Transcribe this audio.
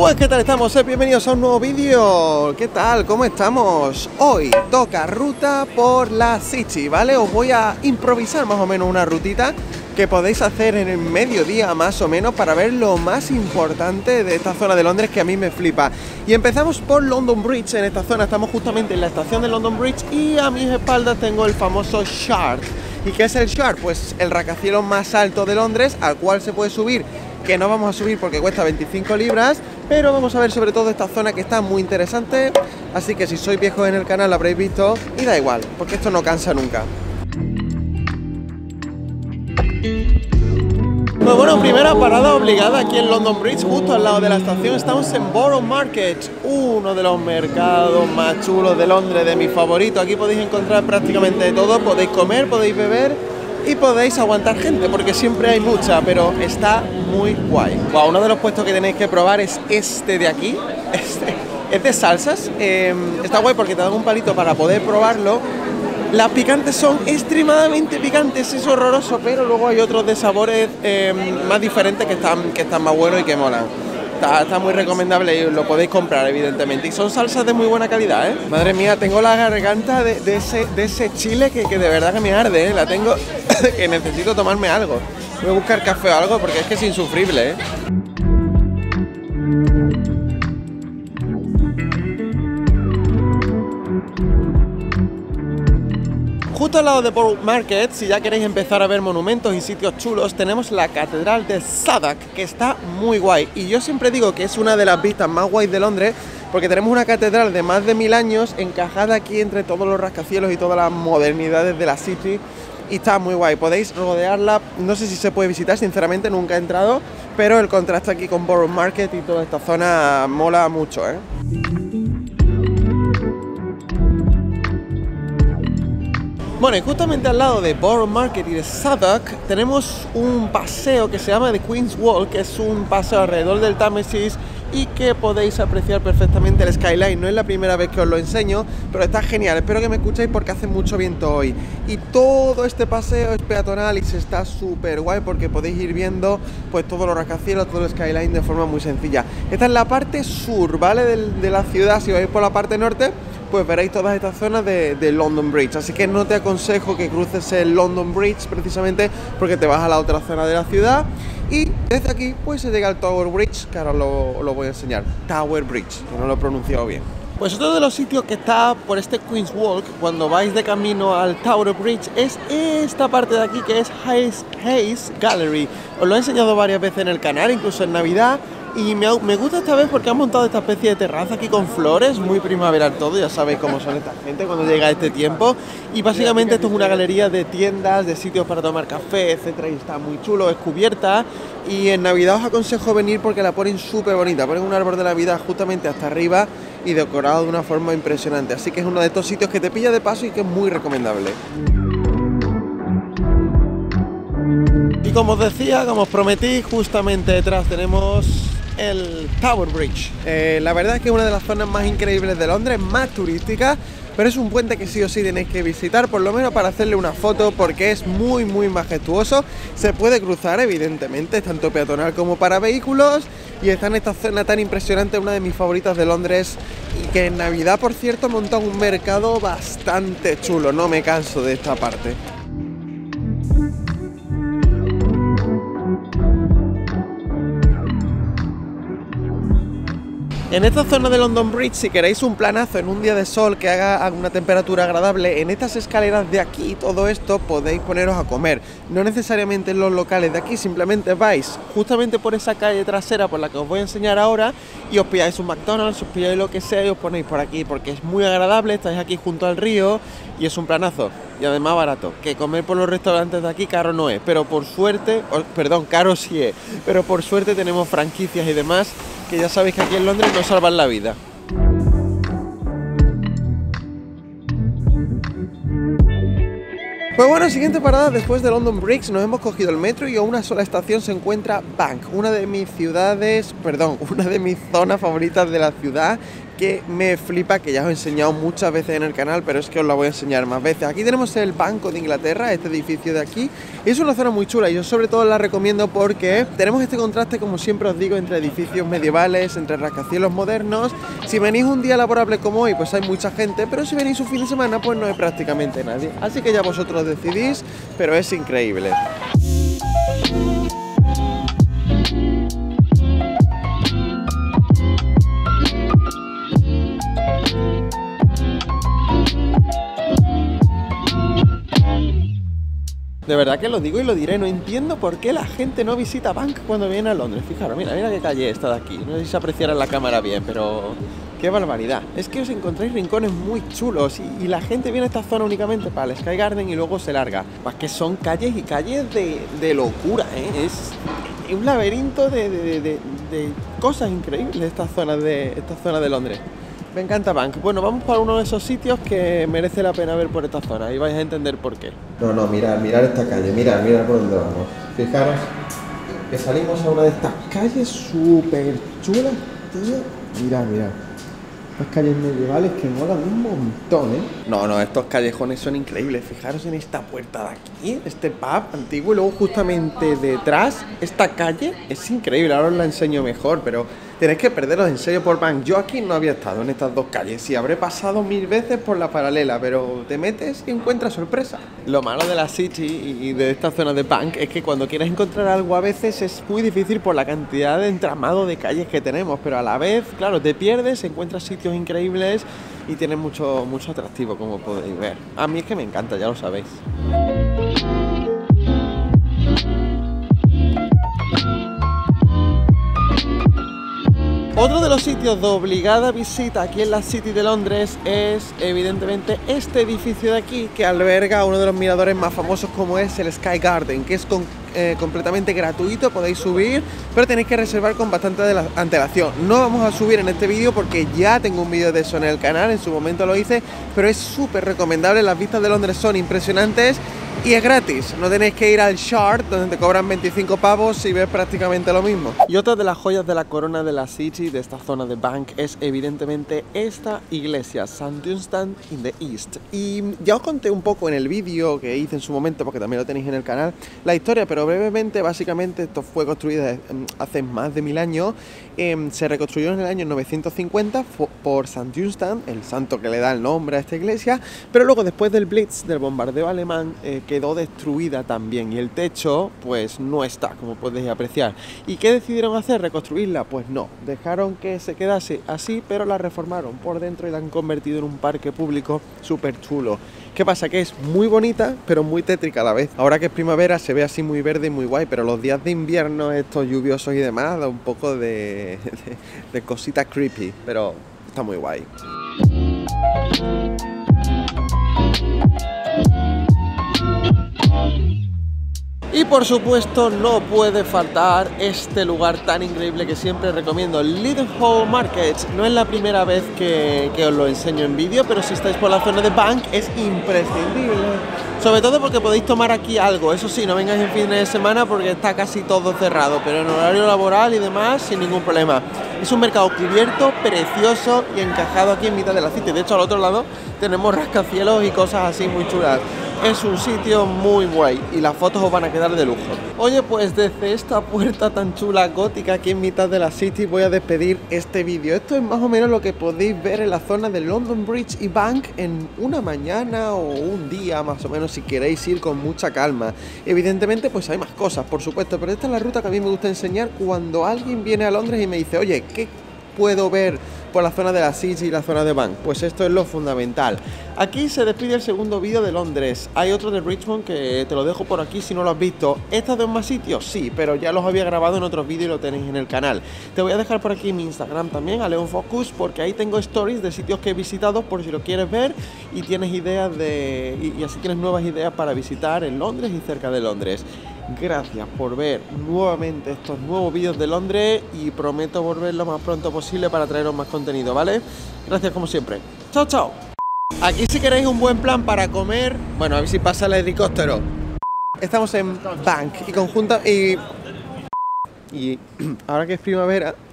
Pues ¿qué tal estamos? Bienvenidos a un nuevo vídeo. ¿Qué tal? ¿Cómo estamos? Hoy toca ruta por la City, ¿vale? Os voy a improvisar más o menos una rutita que podéis hacer en el mediodía más o menos para ver lo más importante de esta zona de Londres que a mí me flipa. Y empezamos por London Bridge. En esta zona estamos justamente en la estación de London Bridge y a mis espaldas tengo el famoso Shard. ¿Y qué es el Shard? Pues el rascacielos más alto de Londres, al cual se puede subir, que no vamos a subir porque cuesta 25 libras, pero vamos a ver sobre todo esta zona que está muy interesante, así que si sois viejos en el canal lo habréis visto y da igual, porque esto no cansa nunca. Pues bueno, primera parada obligada aquí en London Bridge, justo al lado de la estación. Estamos en Borough Market, uno de los mercados más chulos de Londres, de mis favoritos. Aquí podéis encontrar prácticamente todo, podéis comer, podéis beber y podéis aguantar gente, porque siempre hay mucha, pero está muy guay. Wow, uno de los puestos que tenéis que probar es este de aquí. Es de salsas, está guay porque te dan un palito para poder probarlo. Las picantes son extremadamente picantes, es horroroso, pero luego hay otros de sabores más diferentes que están más buenos y que molan. Está muy recomendable y lo podéis comprar, evidentemente. Y son salsas de muy buena calidad, ¿eh? Madre mía, tengo la garganta de ese chile que de verdad que me arde, ¿eh? La tengo que necesito tomarme algo. Voy a buscar café o algo porque es que es insufrible, ¿eh? Justo al lado de Borough Market, si ya queréis empezar a ver monumentos y sitios chulos, tenemos la Catedral de Southwark, que está muy guay. Y yo siempre digo que es una de las vistas más guays de Londres, porque tenemos una catedral de más de 1000 años encajada aquí entre todos los rascacielos y todas las modernidades de la City. Y está muy guay, podéis rodearla, no sé si se puede visitar, sinceramente nunca he entrado, pero el contraste aquí con Borough Market y toda esta zona mola mucho, ¿eh? Bueno, y justamente al lado de Borough Market y de Southwark tenemos un paseo que se llama The Queen's Walk, que es un paseo alrededor del Támesis y que podéis apreciar perfectamente el skyline. No es la primera vez que os lo enseño, pero está genial. Espero que me escuchéis porque hace mucho viento hoy. Y todo este paseo es peatonal y se está súper guay porque podéis ir viendo pues todos los rascacielos, todo el skyline de forma muy sencilla. Esta es la parte sur, ¿vale? De la ciudad. Si vais por la parte norte, pues veréis todas estas zonas de London Bridge, así que no te aconsejo que cruces el London Bridge precisamente porque te vas a la otra zona de la ciudad y desde aquí pues se llega al Tower Bridge, que ahora lo voy a enseñar, Tower Bridge, que no lo he pronunciado bien. Pues otro de los sitios que está por este Queen's Walk, cuando vais de camino al Tower Bridge, es esta parte de aquí que es Hayes Gallery. Os lo he enseñado varias veces en el canal, incluso en Navidad. Y me gusta esta vez porque han montado esta especie de terraza aquí con flores, muy primaveral todo, ya sabéis cómo son esta gente cuando llega este tiempo. Y básicamente esto es una galería de tiendas, de sitios para tomar café, etcétera, y está muy chulo, es cubierta. Y en Navidad os aconsejo venir porque la ponen súper bonita, ponen un árbol de Navidad justamente hasta arriba y decorado de una forma impresionante. Así que es uno de estos sitios que te pilla de paso y que es muy recomendable. Y como os decía, como os prometí, justamente detrás tenemos el Tower Bridge. La verdad es que es una de las zonas más increíbles de Londres, más turística, pero es un puente que sí o sí tenéis que visitar, por lo menos para hacerle una foto, porque es muy majestuoso. Se puede cruzar, evidentemente, tanto peatonal como para vehículos, y está en esta zona tan impresionante, una de mis favoritas de Londres, y que en Navidad, por cierto, monta un mercado bastante chulo. No me canso de esta parte. En esta zona de London Bridge, si queréis un planazo en un día de sol que haga una temperatura agradable, en estas escaleras de aquí y todo esto podéis poneros a comer. No necesariamente en los locales de aquí, simplemente vais justamente por esa calle trasera por la que os voy a enseñar ahora y os pilláis un McDonald's, os pilláis lo que sea y os ponéis por aquí porque es muy agradable, estáis aquí junto al río y es un planazo. Y además barato, que comer por los restaurantes de aquí caro no es, pero por suerte, caro sí es, pero por suerte tenemos franquicias y demás que ya sabéis que aquí en Londres nos salvan la vida. Pues bueno, siguiente parada después de London Bridge, nos hemos cogido el metro y a una sola estación se encuentra Bank, una de mis zonas favoritas de la ciudad, que me flipa, que ya os he enseñado muchas veces en el canal, pero es que os la voy a enseñar más veces. Aquí tenemos el Banco de Inglaterra, este edificio de aquí. Es una zona muy chula y yo sobre todo la recomiendo porque tenemos este contraste, como siempre os digo, entre edificios medievales, entre rascacielos modernos. Si venís un día laborable como hoy, pues hay mucha gente, pero si venís un fin de semana, pues no hay prácticamente nadie. Así que ya vosotros decidís, pero es increíble. De verdad que lo digo y lo diré, no entiendo por qué la gente no visita Bank cuando viene a Londres. Fijaros, mira qué calle esta de aquí. No sé si se apreciará en la cámara bien, pero qué barbaridad. Es que os encontráis rincones muy chulos y la gente viene a esta zona únicamente para el Sky Garden y luego se larga. Más que son calles y calles de locura, ¿eh? Es un laberinto de cosas increíbles esta zona de Londres. Me encanta Bank. Bueno, vamos para uno de esos sitios que merece la pena ver por esta zona y vais a entender por qué. No, mirad esta calle, mirad por dónde vamos. Fijaros que salimos a una de estas calles súper chulas, tío. Mirad. Estas calles medievales que molan un montón, ¿eh? No, estos callejones son increíbles. Fijaros en esta puerta de aquí, este pub antiguo, y luego justamente detrás, esta calle es increíble. Ahora os la enseño mejor, pero tenéis que perderos en serio por Bank. Yo aquí no había estado en estas dos calles y habré pasado 1000 veces por la paralela, pero te metes y encuentras sorpresa. Lo malo de la City y de esta zona de Bank es que cuando quieres encontrar algo a veces es muy difícil por la cantidad de entramado de calles que tenemos, pero a la vez, claro, te pierdes, encuentras sitios increíbles y tiene mucho atractivo, como podéis ver. A mí es que me encanta, ya lo sabéis. Otro de los sitios de obligada visita aquí en la City de Londres es evidentemente este edificio de aquí, que alberga uno de los miradores más famosos, como es el Sky Garden, que es completamente gratuito, podéis subir, pero tenéis que reservar con bastante antelación. No vamos a subir en este vídeo porque ya tengo un vídeo de eso en el canal, en su momento lo hice, pero es súper recomendable. Las vistas de Londres son impresionantes y es gratis, no tenéis que ir al Shard, donde te cobran 25 pavos y ves prácticamente lo mismo. Y otra de las joyas de la corona de la City, de esta zona de Bank, es evidentemente esta iglesia, St. Dunstan in the East. Y ya os conté un poco en el vídeo que hice en su momento, porque también lo tenéis en el canal, la historia, pero brevemente, básicamente esto fue construido hace más de 1000 años. Se reconstruyó en el año 950 por St. Dunstan, el santo que le da el nombre a esta iglesia, pero luego después del Blitz, del bombardeo alemán, quedó destruida también y el techo pues no está, como podéis apreciar. ¿Y qué decidieron hacer? ¿Reconstruirla? Pues no, dejaron que se quedase así, pero la reformaron por dentro y la han convertido en un parque público súper chulo. ¿Qué pasa? Que es muy bonita, pero muy tétrica a la vez. Ahora que es primavera se ve así muy verde y muy guay, pero los días de invierno, estos lluviosos y demás, da un poco de cosita creepy, pero está muy guay. Y por supuesto no puede faltar este lugar tan increíble que siempre recomiendo, Leadenhall Market. No es la primera vez que os lo enseño en vídeo, pero si estáis por la zona de Bank es imprescindible. Sobre todo porque podéis tomar aquí algo, eso sí, no vengáis en fines de semana porque está casi todo cerrado, pero en horario laboral y demás sin ningún problema. Es un mercado cubierto, precioso y encajado aquí en mitad de la City. De hecho, al otro lado tenemos rascacielos y cosas así muy chulas. Es un sitio muy guay y las fotos os van a quedar de lujo. Oye, pues desde esta puerta tan chula gótica aquí en mitad de la City voy a despedir este vídeo. Esto es más o menos lo que podéis ver en la zona de London Bridge y Bank en una mañana o un día más o menos, si queréis ir con mucha calma. Evidentemente pues hay más cosas, por supuesto, pero esta es la ruta que a mí me gusta enseñar cuando alguien viene a Londres y me dice, oye, ¿qué puedo ver por la zona de la City y la zona de Bank? Pues esto es lo fundamental. Aquí se despide el segundo vídeo de Londres. Hay otro de Richmond que te lo dejo por aquí si no lo has visto. ¿Estas de más sitios? Sí, pero ya los había grabado en otros vídeos y lo tenéis en el canal. Te voy a dejar por aquí mi Instagram también, a Leon Focus, porque ahí tengo stories de sitios que he visitado por si lo quieres ver y tienes ideas y así tienes nuevas ideas para visitar en Londres y cerca de Londres. Gracias por ver nuevamente estos nuevos vídeos de Londres y prometo volver lo más pronto posible para traeros más contenido, ¿vale? Gracias como siempre. ¡Chao, chao! Aquí si queréis un buen plan para comer, bueno, a ver si pasa el helicóptero. Estamos en Bank y ahora que es primavera